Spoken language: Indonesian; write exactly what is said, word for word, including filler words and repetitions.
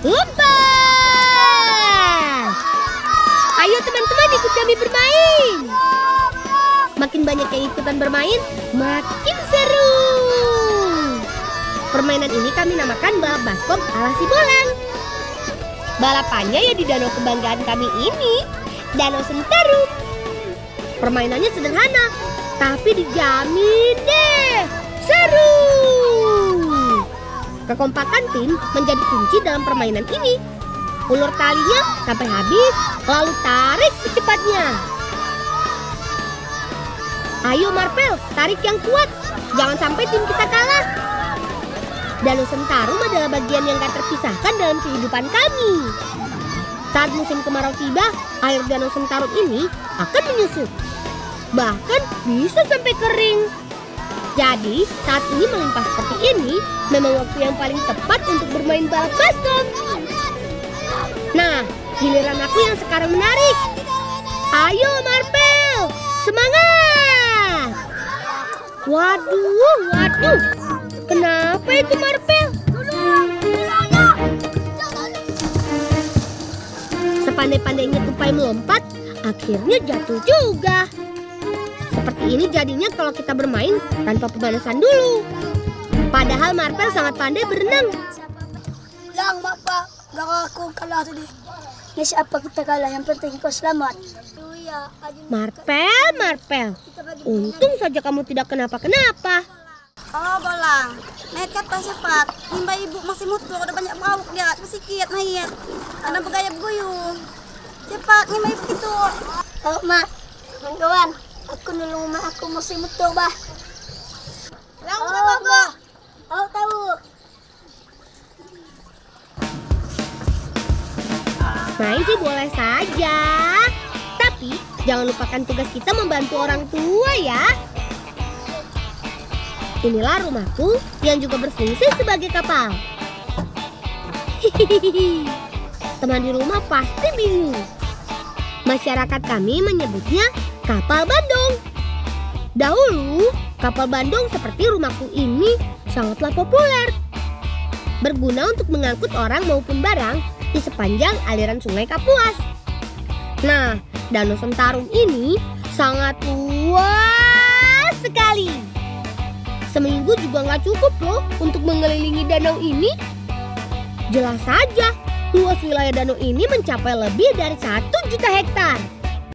lompat. Ayo teman-teman, ikut kami bermain. Makin banyak yang ikutan bermain, makin seru. Permainan ini kami namakan balap baskom ala Sibolang. Balapannya ya di danau kebanggaan kami ini, Danau Sentarum. Permainannya sederhana, tapi dijamin deh seru. Kekompakan tim menjadi kunci dalam permainan ini. Ulur talinya sampai habis, lalu tarik secepatnya. Ayo Marpel, tarik yang kuat, jangan sampai tim kita kalah. Danau Sentarum adalah bagian yang gak terpisahkan dalam kehidupan kami. Saat musim kemarau tiba, air Danau Sentarum ini akan menyusut. Bahkan bisa sampai kering. Jadi saat ini melimpah seperti ini memang waktu yang paling tepat untuk bermain balap baskom. Nah, giliran aku yang sekarang menarik. Ayo Marpel, semangat! Waduh, waduh. Kenapa itu Marpel? Sepandai-pandainya tupai melompat, akhirnya jatuh juga. Seperti ini jadinya kalau kita bermain tanpa pemanasan dulu. Padahal Marpel sangat pandai berenang. Lang, Bapak, baka aku kalah tadi. Ini siapa kita kalah, yang penting kau selamat. Marpel, Marpel, untung saja kamu tidak kenapa-kenapa. Oh Bolang, nekat pas cepat. Nimba ibu masih mutu, udah banyak bau dia, masih kiat naik. Karena bergaya berguyung. Cepat, nimba ibu itu. Oh mak, kawan, aku nolong mak aku masih mutu bah. Lang, oh, apa bah? Oh tahu. Main sih boleh saja, tapi jangan lupakan tugas kita membantu orang tua ya. Inilah rumahku yang juga berfungsi sebagai kapal. Hihihi. Teman di rumah pasti bingung. Masyarakat kami menyebutnya kapal Bandung. Dahulu, kapal Bandung seperti rumahku ini sangatlah populer. Berguna untuk mengangkut orang maupun barang di sepanjang aliran sungai Kapuas. Nah, Danau Sentarum ini sangat luas sekali. Seminggu juga nggak cukup loh untuk mengelilingi danau ini. Jelas saja, luas wilayah danau ini mencapai lebih dari satu juta hektar.